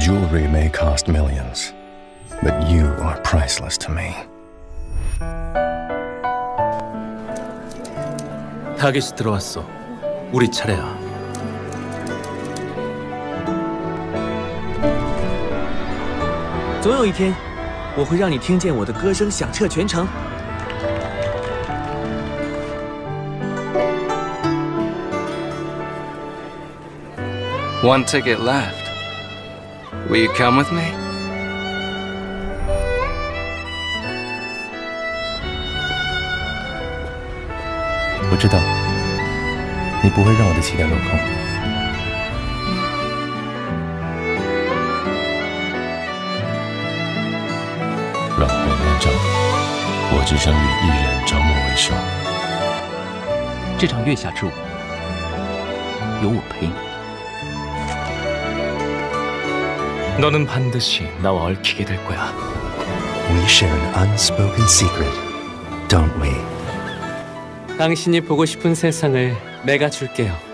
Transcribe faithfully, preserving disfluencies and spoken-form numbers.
Jewelry may cost millions, but you are priceless to me. 타깃이 들어왔어. 우리 차례야. 总有一天，我会让你听见我的歌声响彻全城。 One ticket left. Will you come with me? 我知道，你不会让我的期待落空。让火焰照，我只想与一人朝暮为寿。 这场月下之舞，有我陪你。 너는 반드시 나와 얽히게 될 거야. We share an unspoken secret, don't we? 당신이 보고 싶은 세상을 내가 줄게요.